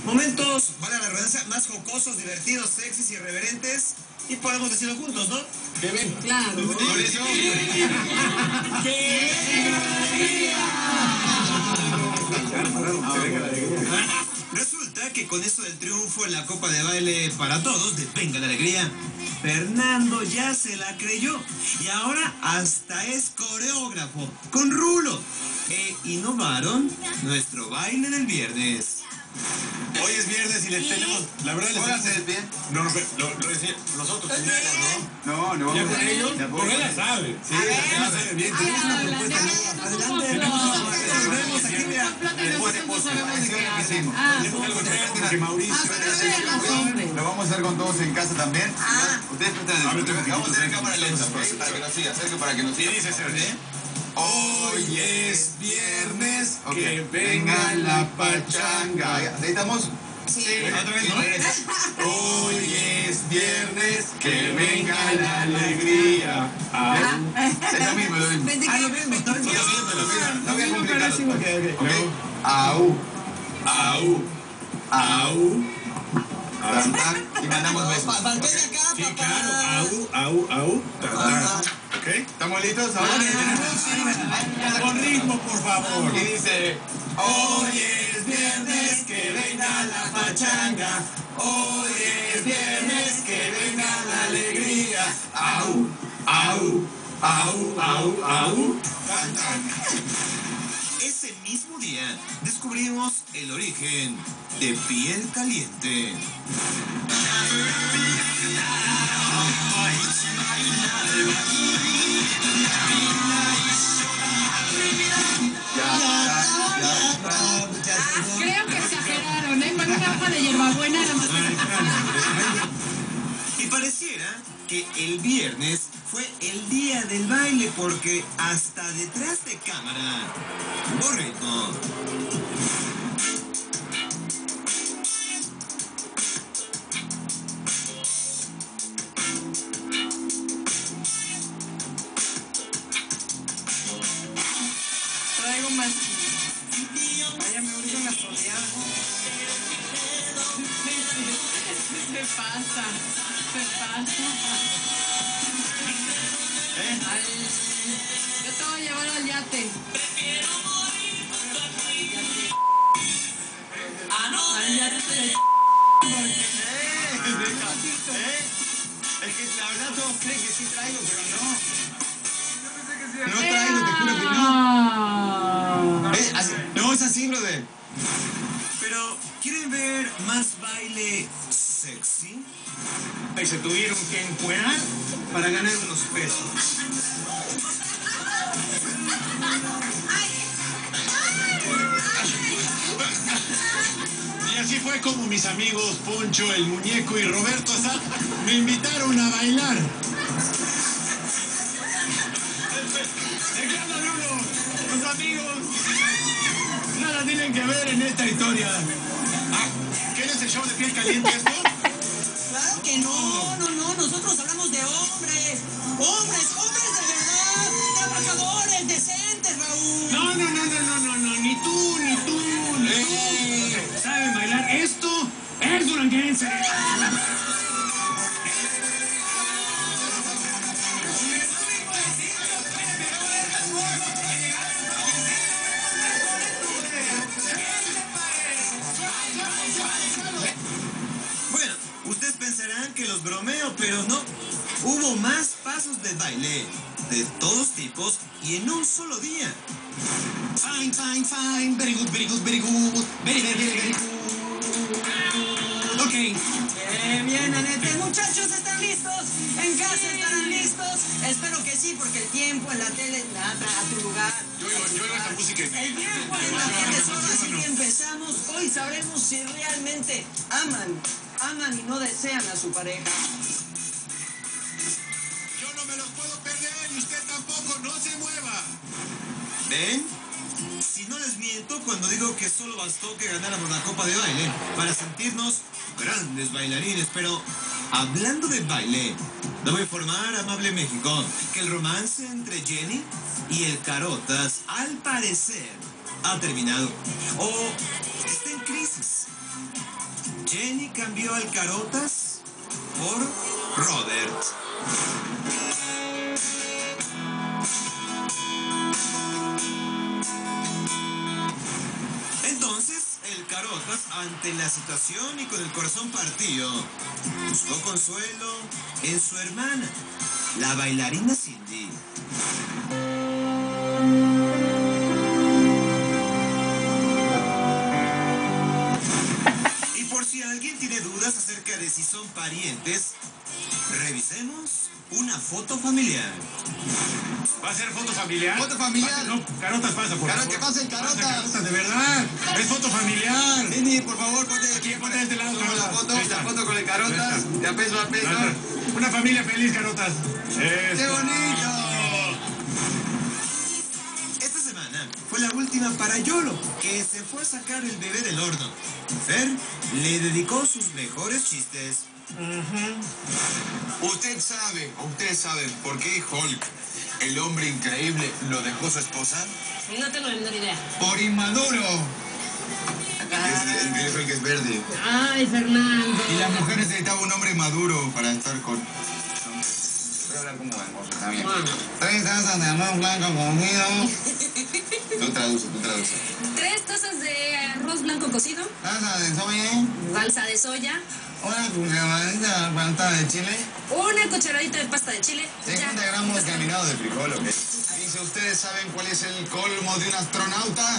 Momentos, vale la redundancia, más jocosos, divertidos, sexys, irreverentes. Y podemos decirlo juntos, ¿no? ¿Qué ven? Claro. Por eso. Resulta que con esto del triunfo en la Copa de Baile para Todos, de Venga la Alegría, Fernando ya se la creyó. Y ahora hasta es coreógrafo, con rulo. E innovaron nuestro baile del viernes. Hoy es viernes y les tenemos, la verdad les ¿Pónganse bien? No, lo decía nosotros primero, ¿no? No, ¿Ya vamos con ellos? Porque la sabe. Sí, ya sabe bien. Tenemos una propuesta nueva. Adelante, nos vemos aquí, mira. Porque Mauricio... Lo vamos a hacer con todos en casa también. Ustedes presten atención. Vamos a hacer en cámara lenta, pues, para que nos siga. Acerque para que nos siga. Y dice, Hoy es viernes, que venga la pachanga. ¿Ahí estamos? Sí. Otra vez, ¿no? Hoy es viernes, que venga la alegría. Es lo mismo, lo mismo. Lo mismo, está bien. No voy a complicarlo. Ok. Au, au, au. Y mandamos besos. Sí, claro. Au. ¿Ok? ¿Estamos listos? Ahora Con ritmo, por favor. y dice: Hoy es viernes, que venga la pachanga. Hoy es viernes, que venga la alegría. Au, au, au. Ese mismo día descubrimos el origen de Piel Caliente. Creo que exageraron, ¿eh? Con una hoja de hierbabuena era más Y pareciera que el viernes fue el día del baile porque hasta detrás de cámara hubo ritmo. Traigo más. Vaya, me urge una soleada. Se pasa. Ay, yo te voy a llevar al yate. Al yate. Es que la verdad todos creen que sí traigo, pero no. No traigo, te juro que no. No es así, brother. Pero, ¿quieren ver más baile sexy? Y se tuvieron que encuerar para ganar unos pesos. Y así fue como mis amigos Poncho, el Muñeco y Roberto Azar me invitaron a bailar. Los amigos nada tienen que ver en esta historia. ¿Qué es el show de Piel Caliente esto? Claro que no, nosotros hablamos de hombres de verdad, trabajadores, decentes, Raúl. No, ni tú. ¿Saben bailar? Esto es duranguense. Bueno, ustedes pensarán que los bromeo, pero no. Hubo más pasos de baile, de todos tipos y en un solo día. Fine, very good, very good. Ok. Bien, Anete, muchachos, ¿están listos? ¿En casa estarán listos? Espero que sí, porque el tiempo en la tele nada a tu lugar. Yo oigo esta música y El tiempo en la tele es ahora sí que empezamos. Hoy sabremos si realmente aman y no desean a su pareja. Yo no me los puedo perder y usted tampoco, no se mueva. ¿Ven? Si no les miento cuando digo que solo bastó que ganáramos la Copa de Baile para sentirnos grandes bailarines, pero hablando de baile, debo informar, amable México, que el romance entre Jenny y el Carotas, al parecer, ha terminado o está en crisis. Jenny cambió al Carotas por Robert. Entonces, el Carotas, ante la situación y con el corazón partido, buscó consuelo en su hermana, la bailarina Cindy. Y por si alguien tiene dudas acerca de si son parientes, revisemos una foto familiar. ¿Va a ser foto familiar? ¿Foto familiar? No, Carotas pasa, por favor. Que pasen Carotas. Pasa, Carotas, de verdad. Es foto familiar. Cindy, por favor, ponte Aquí, ponte de este lado, toma la Carotas. foto, Ahí está. la foto con el Carotas, Ahí está. de a peso a peso. Una familia feliz, Carotas. ¡Qué Eso. bonito! Esta semana fue la última para Yolo, que se fue a sacar el bebé del horno. Fer le dedicó sus mejores chistes. ¿Ustedes saben por qué Hulk, el hombre increíble, lo dejó su esposa? No tengo la menor idea. Por inmaduro. El Hulk es verde. Ay, Fernando. Y las mujeres necesitaban un hombre maduro para estar con... Voy a hablar como hermoso, está bien. 3 tazas de arroz blanco cocido. Tú traduce. 3 tazas de arroz blanco cocido, Taza de soya, salsa de soya, una cucharadita de planta de chile, una cucharadita de pasta de chile. 50 gramos de caminado de frijol, ¿ok? Dice, ¿ustedes saben cuál es el colmo de un astronauta?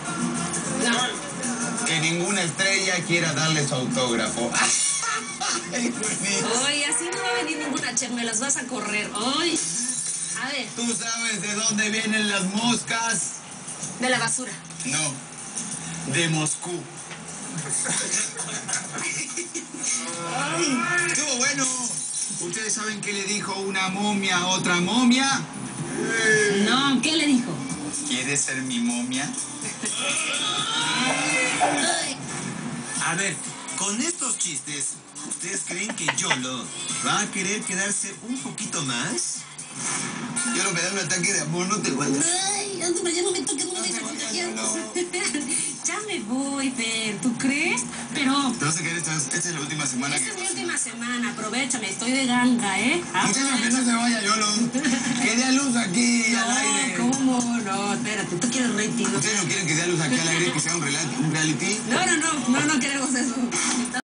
No. Que ninguna estrella quiera darle su autógrafo. Ay, buenísimo. Ay, así no va a venir ninguna chef, me las vas a correr. Ay. A ver, ¿Tú sabes de dónde vienen las moscas? de la basura. No, de Moscú. Estuvo bueno. ¿Ustedes saben qué le dijo una momia a otra momia? No, ¿qué le dijo? ¿Quieres ser mi momia? Ay. A ver, con estos chistes, ¿ustedes creen que Yolo va a querer quedarse un poquito más? Yo me da un ataque de amor, no te aguantas. Ay, ando, ya no me toques, no me dejes contagiar. Ya me voy, Fer, ¿tú crees? Pero Te vas a quedar esta es la última semana esta que... es mi última semana, aprovechame, estoy de ganga, ¿eh? Muchachos, que no se vaya, Yolo. Que dé a luz aquí al aire. No, ¿cómo? No, espérate, tú quieres rating. ¿Ustedes no quieren que dé a luz aquí al aire, que sea un reality? No queremos eso.